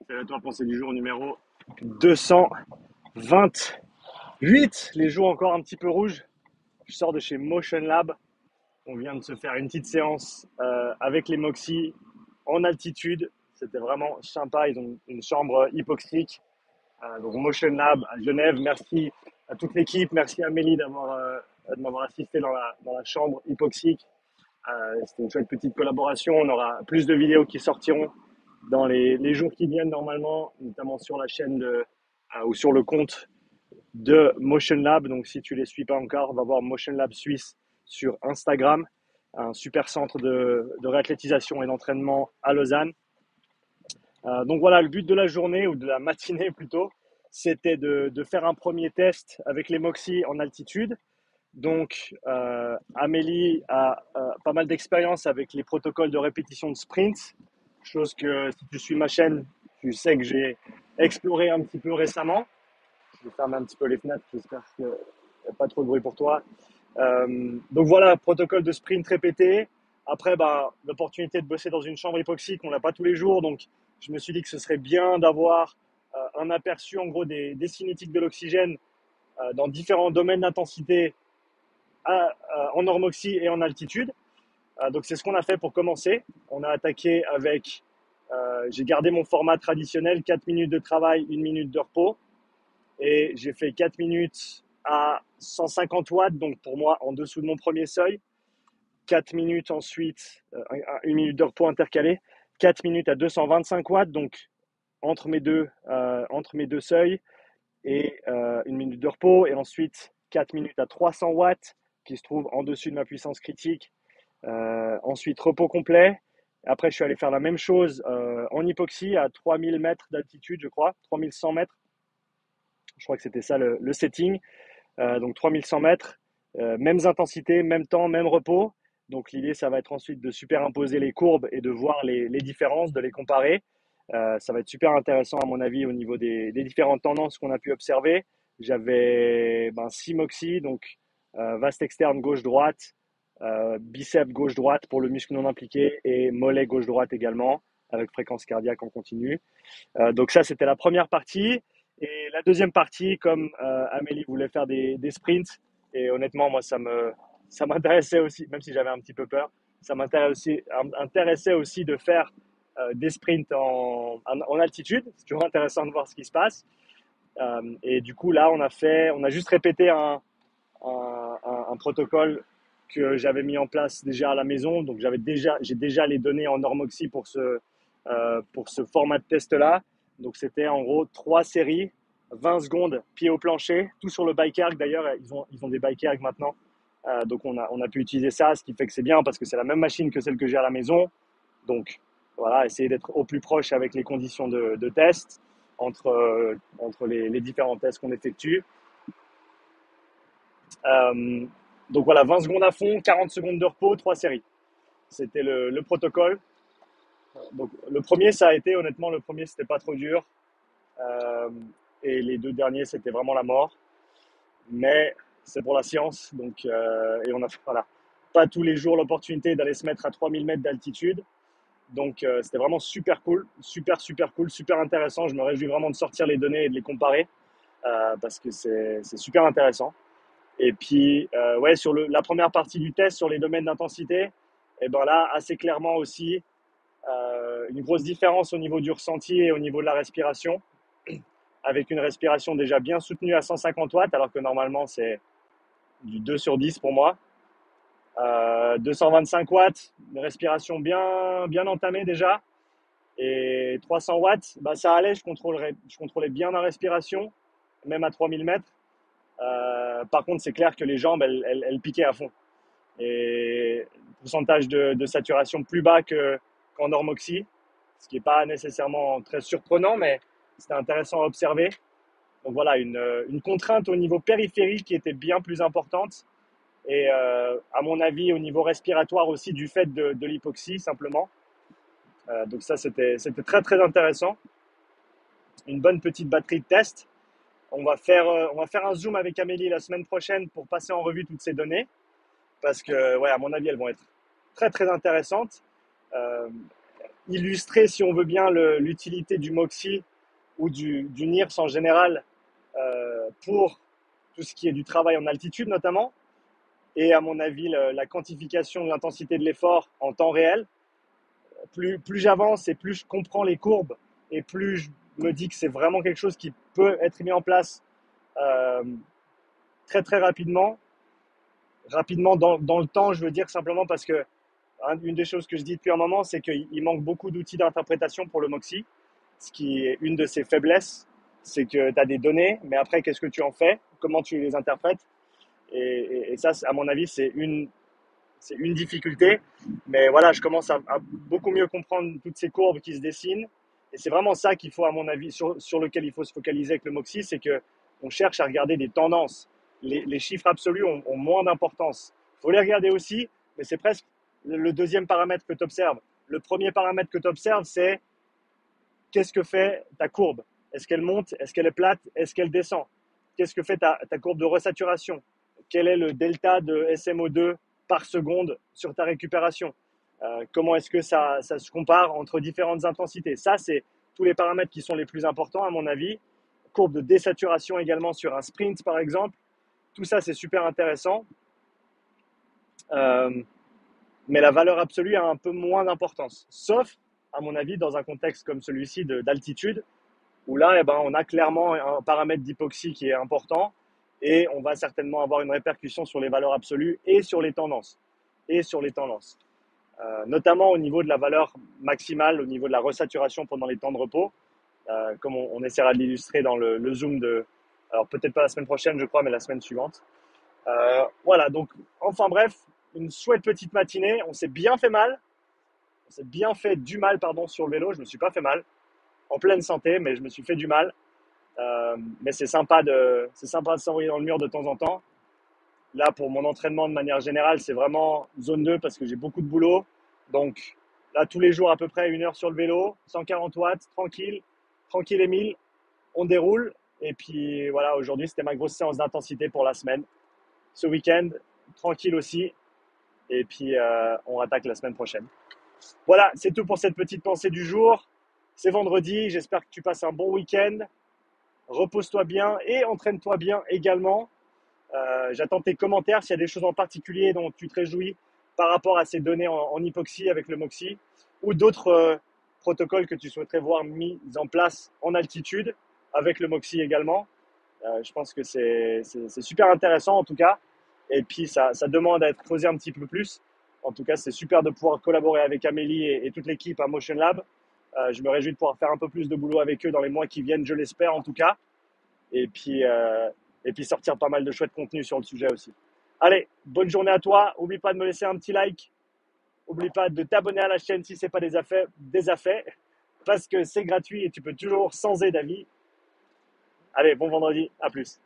C'est la toi pensée du jour numéro 228. Les jours encore un petit peu rouges. Je sors de chez Motion Lab. On vient de se faire une petite séance avec les Moxie en altitude. C'était vraiment sympa. Ils ont une chambre hypoxique. Donc Motion Lab à Genève. Merci à toute l'équipe. Merci à Amélie de m'avoir assisté dans la chambre hypoxique. C'était une chouette petite collaboration. On aura plus de vidéos qui sortiront dans les jours qui viennent normalement, notamment sur la chaîne ou sur le compte de Motion Lab. Donc si tu les suis pas encore, va voir Motion Lab Suisse sur Instagram, un super centre de réathlétisation et d'entraînement à Lausanne. Donc voilà, le but de la journée ou de la matinée plutôt, c'était de faire un premier test avec les Moxie en altitude. Donc, Amélie a pas mal d'expérience avec les protocoles de répétition de sprint, chose que si tu suis ma chaîne, tu sais que j'ai exploré un petit peu récemment. Je vais fermer un petit peu les fenêtres, j'espère qu'il n'y a pas trop de bruit pour toi. Donc voilà, protocole de sprint répété. Après, l'opportunité de bosser dans une chambre hypoxique, on l'a pas tous les jours, donc je me suis dit que ce serait bien d'avoir un aperçu en gros des cinétiques de l'oxygène dans différents domaines d'intensité en normoxie et en altitude. Donc c'est ce qu'on a fait pour commencer. On a attaqué avec, j'ai gardé mon format traditionnel, 4 minutes de travail, 1 minute de repos. Et j'ai fait 4 minutes à 150 watts, donc pour moi en dessous de mon premier seuil. 4 minutes ensuite, 1 minute de repos intercalé. 4 minutes à 225 watts, donc entre mes deux seuils. Et 1 minute de repos. Et ensuite 4 minutes à 300 watts, qui se trouve en dessus de ma puissance critique. Ensuite, repos complet. Après, je suis allé faire la même chose en hypoxie à 3000 mètres d'altitude, je crois, 3100 mètres. Je crois que c'était ça le setting. Donc 3100 mètres, mêmes intensités, même temps, même repos. Donc l'idée, ça va être ensuite de superimposer les courbes et de voir les différences, de les comparer. Ça va être super intéressant à mon avis au niveau des différentes tendances qu'on a pu observer. J'avais 6 moxie, donc vaste externe gauche-droite, biceps gauche-droite pour le muscle non impliqué et mollet gauche-droite également, avec fréquence cardiaque en continu. Donc ça, c'était la première partie. Et la deuxième partie, comme Amélie voulait faire des sprints, et honnêtement, moi, ça m'intéressait aussi, même si j'avais un petit peu peur, ça m'intéressait aussi de faire des sprints en altitude. C'est toujours intéressant de voir ce qui se passe. Et du coup, là, on a juste répété un protocole que j'avais mis en place déjà à la maison. Donc, j'ai déjà les données en normoxie pour ce format de test-là. Donc, c'était en gros 3 séries, 20 secondes, pied au plancher, tout sur le bike erg. D'ailleurs, ils ont des bike erg maintenant. Donc, on a pu utiliser ça, ce qui fait que c'est bien parce que c'est la même machine que celle que j'ai à la maison. Donc, voilà, essayer d'être au plus proche avec les conditions de test entre les différents tests qu'on effectue. Euh, donc voilà, 20 secondes à fond, 40 secondes de repos, 3 séries. C'était le protocole. Donc le premier, ça a été, honnêtement, le premier, c'était pas trop dur. Euh, et les 2 derniers, c'était vraiment la mort. Mais c'est pour la science. Donc, et on a, voilà, pas tous les jours l'opportunité d'aller se mettre à 3000 mètres d'altitude. Donc c'était vraiment super cool, super cool, super intéressant. Je me réjouis vraiment de sortir les données et de les comparer parce que c'est super intéressant. Et puis, ouais, sur la première partie du test, sur les domaines d'intensité, et ben là, assez clairement aussi, une grosse différence au niveau du ressenti et au niveau de la respiration, avec une respiration déjà bien soutenue à 150 watts, alors que normalement, c'est du 2 sur 10 pour moi. 225 watts, une respiration bien entamée déjà. Et 300 watts, ça allait, je contrôlais bien ma respiration, même à 3000 mètres. Par contre, c'est clair que les jambes, elles piquaient à fond. Et pourcentage de saturation plus bas qu'en normoxie, ce qui n'est pas nécessairement très surprenant, mais c'était intéressant à observer. Donc voilà, une contrainte au niveau périphérique qui était bien plus importante. Et à mon avis, au niveau respiratoire aussi, du fait de l'hypoxie, simplement. Donc ça, c'était très intéressant. Une bonne petite batterie de test. On va faire un zoom avec Amélie la semaine prochaine pour passer en revue toutes ces données. Parce que, ouais, à mon avis, elles vont être très intéressantes. Euh, illustrer, si on veut bien, l'utilité du Moxie ou du NIRS en général pour tout ce qui est du travail en altitude notamment, et à mon avis la quantification de l'intensité de l'effort en temps réel. Plus j'avance et plus je comprends les courbes et plus je me dis que c'est vraiment quelque chose qui peut être mis en place euh, très très rapidement. Rapidement dans le temps, je veux dire simplement parce que une des choses que je dis depuis un moment, c'est qu'il manque beaucoup d'outils d'interprétation pour le Moxie, ce qui est une de ses faiblesses. C'est que tu as des données, mais après, qu'est-ce que tu en fais? Comment tu les interprètes? Et ça, à mon avis, c'est une difficulté. Mais voilà, je commence à beaucoup mieux comprendre toutes ces courbes qui se dessinent. Et c'est vraiment ça qu'il faut, à mon avis, sur lequel il faut se focaliser avec le Moxie, c'est qu'on cherche à regarder des tendances. Les chiffres absolus ont moins d'importance. Il faut les regarder aussi, mais c'est presque le deuxième paramètre que tu observes. Le premier paramètre que tu observes, c'est qu'est-ce que fait ta courbe? Est-ce qu'elle monte? Est-ce qu'elle est plate? Est-ce qu'elle descend? Qu'est-ce que fait ta courbe de resaturation? Quel est le delta de SMO2 par seconde sur ta récupération? Comment est-ce que ça se compare entre différentes intensités? Ça, c'est tous les paramètres qui sont les plus importants à mon avis. Courbe de désaturation également sur un sprint par exemple. Tout ça, c'est super intéressant. Euh, mais la valeur absolue a un peu moins d'importance. Sauf, à mon avis, dans un contexte comme celui-ci d'altitude, où là, eh ben, on a clairement un paramètre d'hypoxie qui est important et on va certainement avoir une répercussion sur les valeurs absolues et sur les tendances. Et sur les tendances. Notamment au niveau de la valeur maximale, au niveau de la resaturation pendant les temps de repos, comme on essaiera de l'illustrer dans le zoom de, alors peut-être pas la semaine prochaine, je crois, mais la semaine suivante. Voilà, donc, enfin bref, une chouette petite matinée. On s'est bien fait mal. On s'est bien fait du mal, pardon, sur le vélo. Je me suis pas fait mal. En pleine santé, mais je me suis fait du mal. Mais c'est sympa de s'envoyer dans le mur de temps en temps. Là, pour mon entraînement de manière générale, c'est vraiment zone 2 parce que j'ai beaucoup de boulot. Donc là, tous les jours, à peu près 1 heure sur le vélo, 140 watts, tranquille, tranquille Emile, on déroule. Et puis voilà, aujourd'hui, c'était ma grosse séance d'intensité pour la semaine. Ce week-end, tranquille aussi. Et puis, on attaque la semaine prochaine. Voilà, c'est tout pour cette petite pensée du jour. C'est vendredi, j'espère que tu passes un bon week-end. Repose-toi bien et entraîne-toi bien également. J'attends tes commentaires s'il y a des choses en particulier dont tu te réjouis par rapport à ces données en hypoxie avec le Moxie ou d'autres protocoles que tu souhaiterais voir mis en place en altitude avec le Moxie également. Je pense que c'est super intéressant en tout cas. Et puis ça demande à être creusé un petit peu plus. En tout cas, c'est super de pouvoir collaborer avec Amélie et toute l'équipe à Motion Lab. Je me réjouis de pouvoir faire un peu plus de boulot avec eux dans les mois qui viennent, je l'espère en tout cas. Et puis, euh, et puis sortir pas mal de chouettes contenus sur le sujet aussi. Allez, bonne journée à toi. Oublie pas de me laisser un petit like. Oublie pas de t'abonner à la chaîne si ce n'est pas déjà fait, parce que c'est gratuit et tu peux toujours changer d'avis. Allez, bon vendredi, à plus.